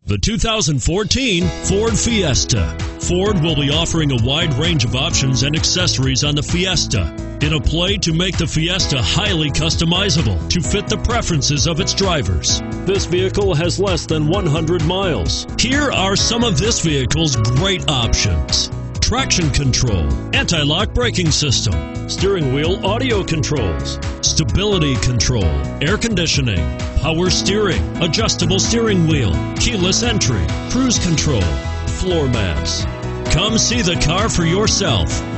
The 2014 Ford Fiesta. Ford will be offering a wide range of options and accessories on the Fiesta in a play to make the Fiesta highly customizable to fit the preferences of its drivers. This vehicle has less than 100 miles. Here are some of this vehicle's great options: traction control, anti-lock braking system, steering wheel audio controls, stability control, air conditioning, power steering, adjustable steering wheel, keyless entry, cruise control, floor mats. Come see the car for yourself.